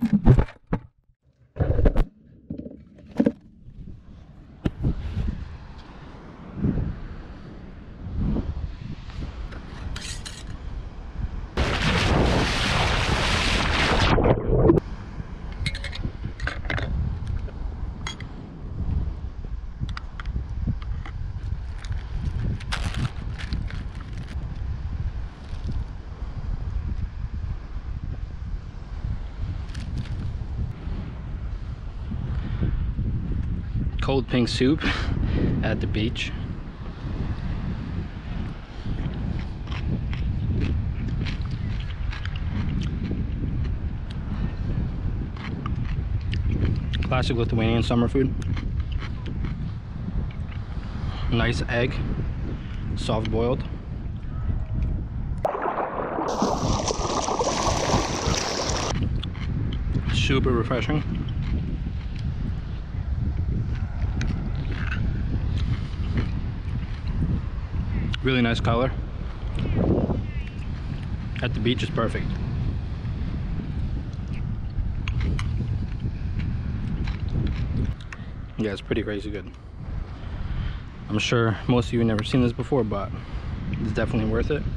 Cold pink soup at the beach. Classic Lithuanian summer food. Nice egg, soft boiled. Super refreshing. Really nice color. At the beach is perfect. Yeah, it's pretty crazy good. I'm sure most of you have never seen this before, but it's definitely worth it.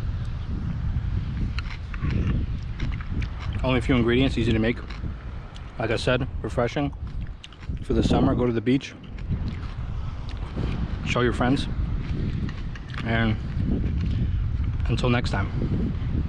Only a few ingredients, easy to make. Like I said, refreshing. For the summer, go to the beach. Show your friends. And until next time.